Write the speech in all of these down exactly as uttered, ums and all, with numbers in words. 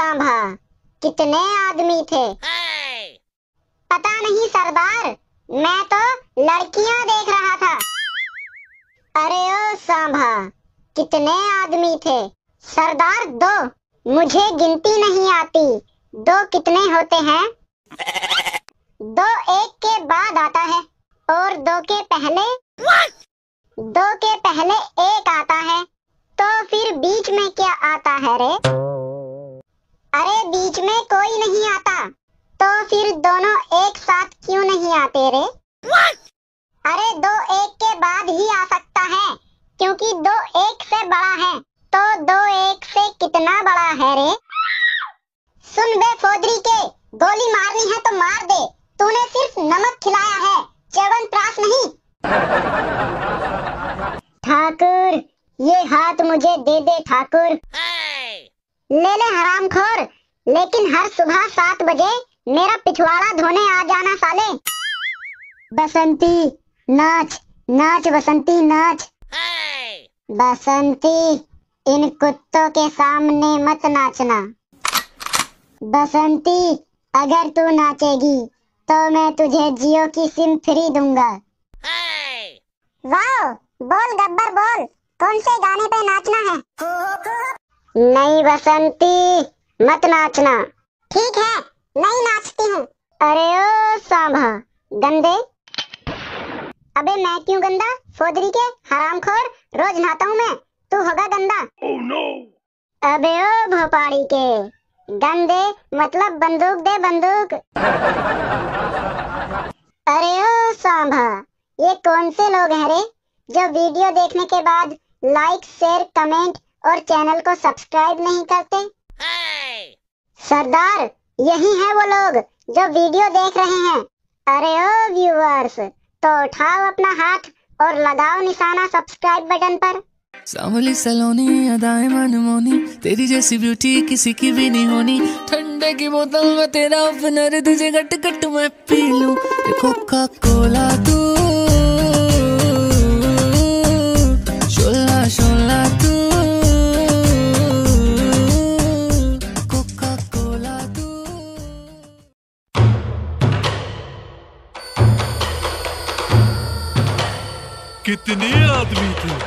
सांभा, कितने आदमी थे? पता नहीं सरदार, मैं तो लड़कियां देख रहा था। अरे ओ सांभा, कितने आदमी थे? सरदार दो, मुझे गिनती नहीं आती। दो कितने होते हैं? दो एक के बाद आता है और दो के पहले What? दो के पहले एक आता है, तो फिर बीच में क्या आता है रे? अरे बीच में कोई नहीं आता, तो फिर दोनों एक साथ क्यों नहीं आते रे? What? अरे दो एक के बाद ही आ सकता है, क्योंकि दो एक से बड़ा है, तो दो एक से कितना बड़ा है रे? सुन बे फोदरी के, गोली मारनी है तो मार दे, तूने सिर्फ नमक खिलाया है, च्यवनप्राश नहीं। ठाकुर, ये हाथ मुझे दे दे ठाकुर। ले ले हरामखोर, लेकिन हर सुबह सात बजे मेरा पिछवाड़ा धोने आ जाना साले। बसंती नाच नाच, बसंती नाच। बसंती, इन कुत्तों के सामने मत नाचना। बसंती, अगर तू नाचेगी तो मैं तुझे जियो की सिम फ्री दूंगा। वाह, बोल गब्बर बोल, कौन से गाने पे नाचना है? नहीं बसंती, मत नाचना। ठीक है, नहीं नाचती हूँ। अरे ओ सांभा, गंदे। अबे मैं क्यों गंदा? फोदरी के हरामखोर, रोज नहाता हूँ मैं, तू होगा गंदा। oh, no. अबे ओ भोपाड़ी के गंदे, मतलब बंदूक दे बंदूक। अरे ओ सांभा, ये कौन से लोग हैं रे जो वीडियो देखने के बाद लाइक शेयर कमेंट और चैनल को सब्सक्राइब नहीं करते? सरदार, यही हैं वो लोग जो वीडियो देख रहे हैं। अरे ओ व्यूअर्स, तो उठाओ अपना हाथ और लगाओ निशाना सब्सक्राइब बटन पर। सांवली सलोनी अदाएं मनमोनी, तेरी जैसी ब्यूटी किसी की भी नहीं होनी। ठंडे की बोतल में तेरा ओपनर, तुझे गट गट मैं पी लूं। कोका कोला तू, शोला शोला तू, कोका कोला तू। कितने आदमी थे?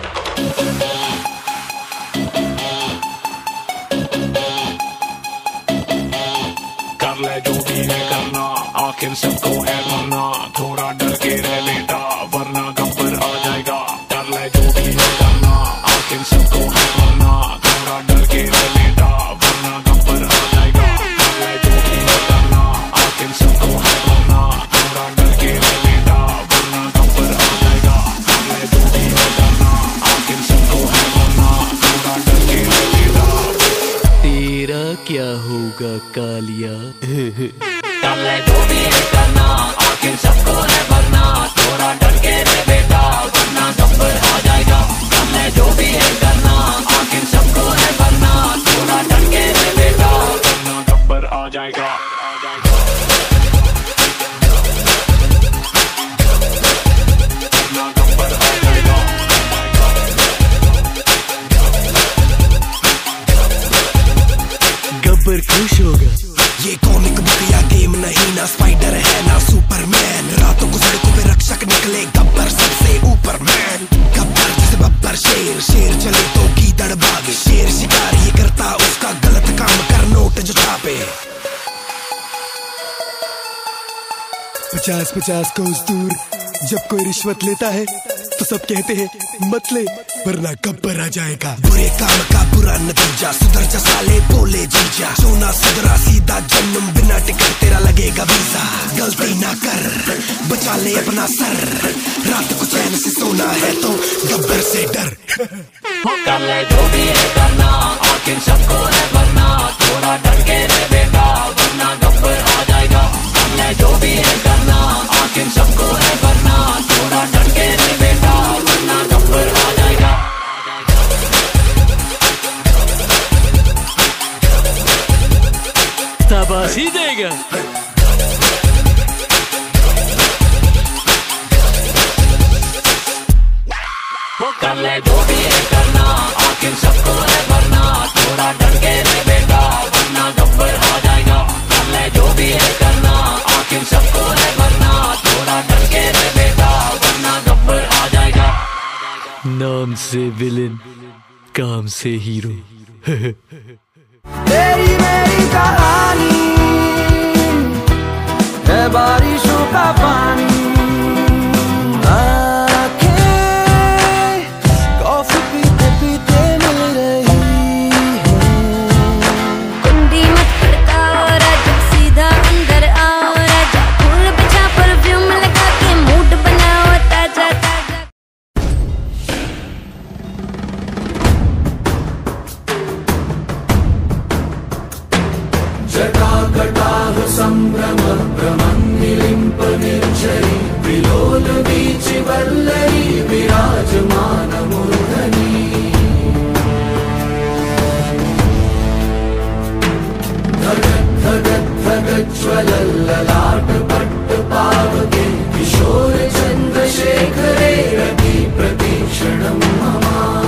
कर ले जो भी है करना, आखिर सबको है मरना। थोड़ा डर के रह बेटा, वरना गब्बर आ जाएगा। कर ले जो भी है करना, आखिर सबको है मरना। थोड़ा डर के रह बेटा, वरना गब्बर आ जाएगा। कर ले जो भी है करना, आखिर सबको है मरना। थोड़ा डर के रह बेटा, वरना गब्बर आ जाएगा। कर ले जो भी है करना, आखिर सबको है मरना। थोड़ा डर के रह बेटा। तेरा क्या होगा कालिया? कर ले जो भी है करना, आखिर सबको है भरना। थोड़ा डर के रह बेटा, वरना गब्बर आ जाएगा। कर ले जो भी है करना, आखिर सबको है भरना। थोड़ा डर के रह बेटा, वरना गब्बर आ जाएगा। गब्बर खुश होगा। ये कॉमिक बुक या गेम नहीं, ना स्पाइडर है ना सुपरमैन। रातों को सड़कों पे रक्षक निकले, गब्बर सबसे ऊपर मैन। गब्बर जैसे बब्बर शेर, शेर चले तो गीदड़ भागे। शेर शिकार ये करता, उसका गलत काम कर नोट जो छापे। पचास पचास कोस दूर जब कोई रिश्वत लेता है तो सब कहते हैं मत ले, वरना गब्बर आ जाएगा। बुरे काम का बुरा नतीजा, सुधर जा साले बोले जीजा। सोना सुधरा सीधा जन्म, बिना टिकट तेरा लगेगा वीजा। गलती ना कर, बचा ले अपना सर। रात को चैन से सोना है तो गब्बर से डर। कर ले जो भी है करना, आखिर सबको है भरना। थोड़ा डर के रह बेटा, वरना गब्बर आ जाएगा। कर ले जो भी है करना, आखिर सबको है भरना। थोड़ा डर के रह बेटा, वरना गब्बर आ जाएगा। शाबाशी देगा। कर ले जो भी है करना, आखिर सबको है भरना। थोड़ा डर के रह बेटा, वरना गब्बर है करना, आखिर सबको है भरना, थोड़ा डर के रह बेटा वरना गब्बर आ जाएगा। नाम से विलन, काम से हीरो। तेरी मेरी कहानी है बारिशों का पानी, कॉफी पीते पीते मिल रही है। कुंडी मत खड़काओ राजा, सीधा अंदर आओ राजा, फूल बिछा परफ्यूम लगा के मूड बनाओ ताजा ताजा। जटाकटाह सम्भ्रम भ्रमन्निलिम्प निर्झरी, विलोल वीचि वल्लरी विराजमान मूर्धनि। धगत् धगत् धगत् ज्वलल्ललाट पट्ट पावके, किशोर चन्द्रशेखरे रति प्रतीक्षणं मम।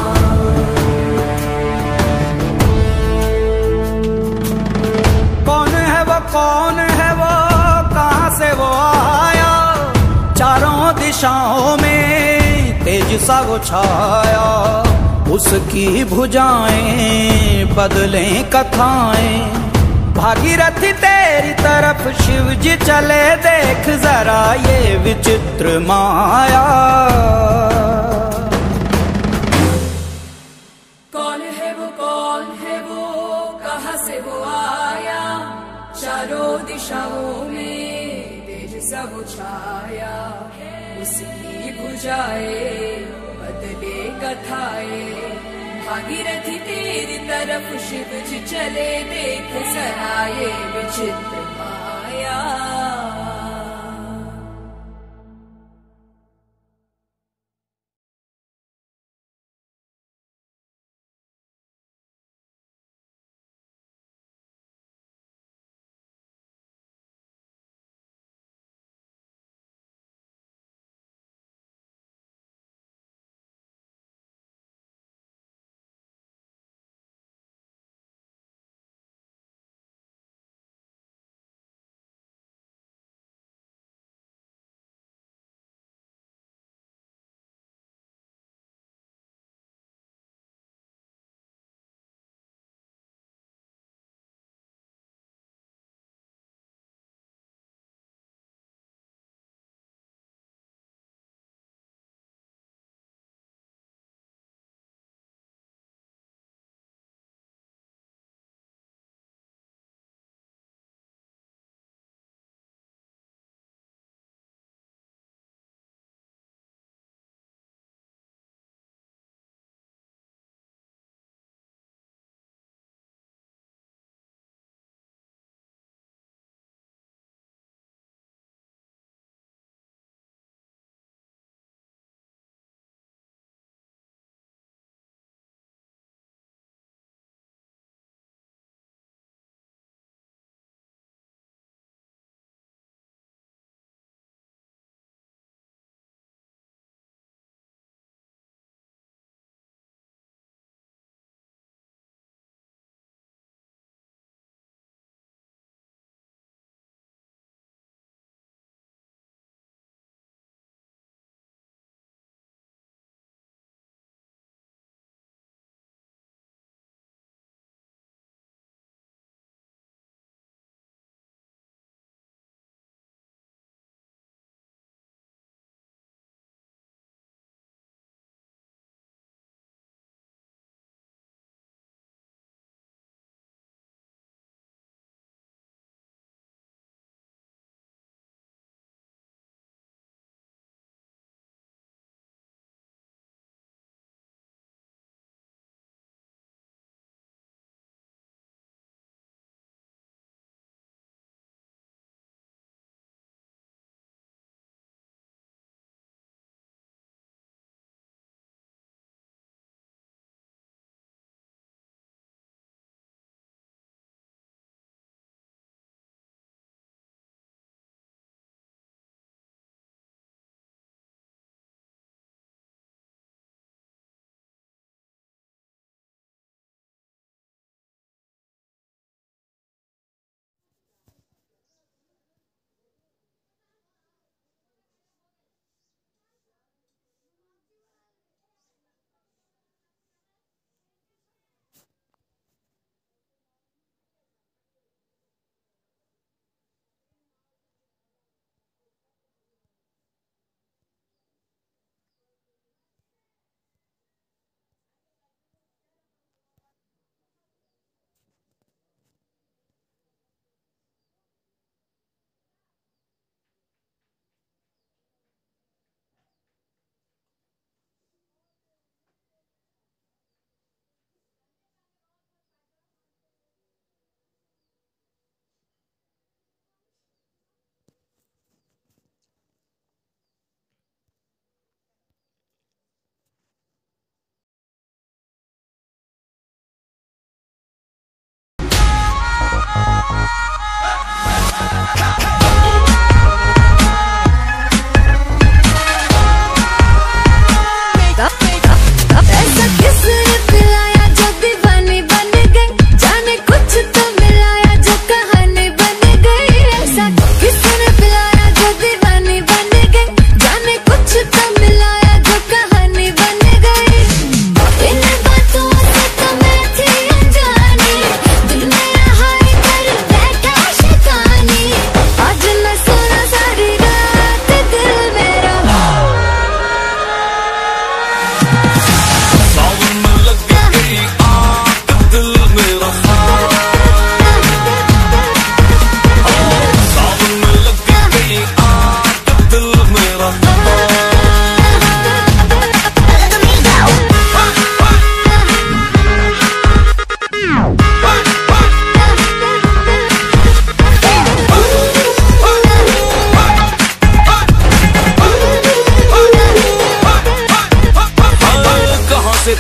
कौन है वो कौन है वो, कहाँ से वो आया, चारों दिशाओं में तेज सा वो छाया। उसकी भुजाएं बदलें कथाएं, भागीरथी तेरी तरफ शिव जी चले, देख जरा ये विचित्र माया। कौन है वो कौन है वो, कहाँ से वो आया, चारों दिशाओं में तेज सा वो छाया। उसकी भुजाएं बदले कथाएं, भागीरथी तेरी तरफ शिव जी चले, देख जरा ये विचित्र माया।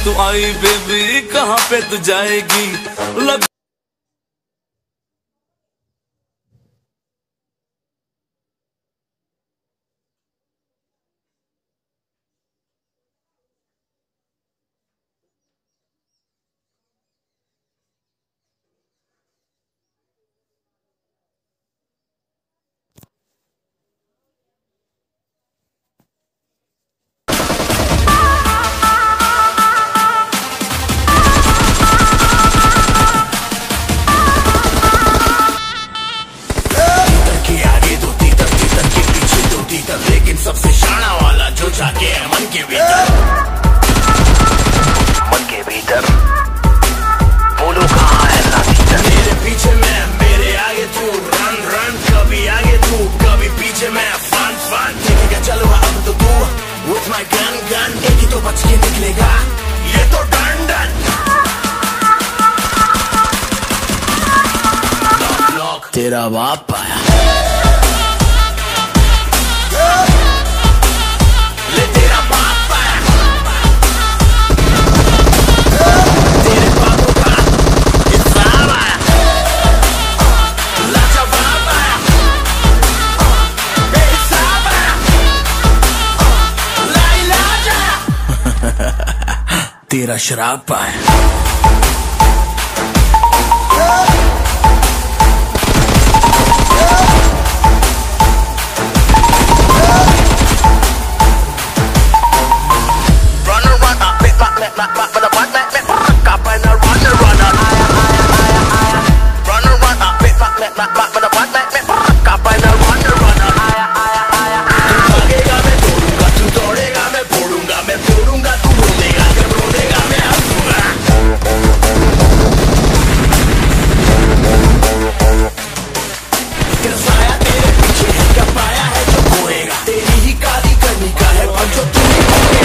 तू आई बेबी कहाँ पे तू जाएगी लग लेकिन सबसे शाना वाला जो जाके है मन के भीतर, मन के भीतर बोलो कहाँ है लाइट। मेरे पीछे मैं, मेरे आगे तू, रन रन कभी आगे तू कभी पीछे मैं, फन फन देखेगा चलो अब तो तू with my gun gun, एक ही तो बच के निकलेगा ये तो डन डन। लॉक लॉक तेरा बाप आया तेरा शराब पाया। तेरी ही काली करनी का है जो तू